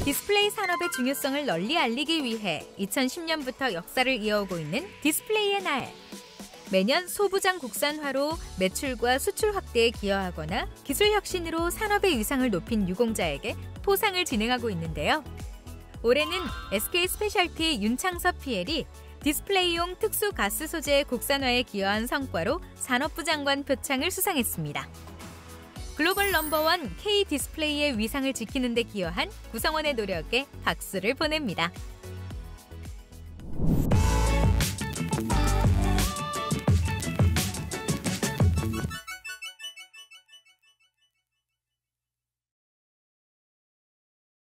디스플레이 산업의 중요성을 널리 알리기 위해 2010년부터 역사를 이어오고 있는 디스플레이의 날. 매년 소부장 국산화로 매출과 수출 확대에 기여하거나 기술 혁신으로 산업의 위상을 높인 유공자에게 포상을 진행하고 있는데요. 올해는 SK스페셜티 윤창섭 PL이 디스플레이용 특수 가스 소재 국산화에 기여한 성과로 산업부 장관 표창을 수상했습니다. 글로벌 넘버원 K 디스플레이의 위상을 지키는 데 기여한 구성원의 노력에 박수를 보냅니다.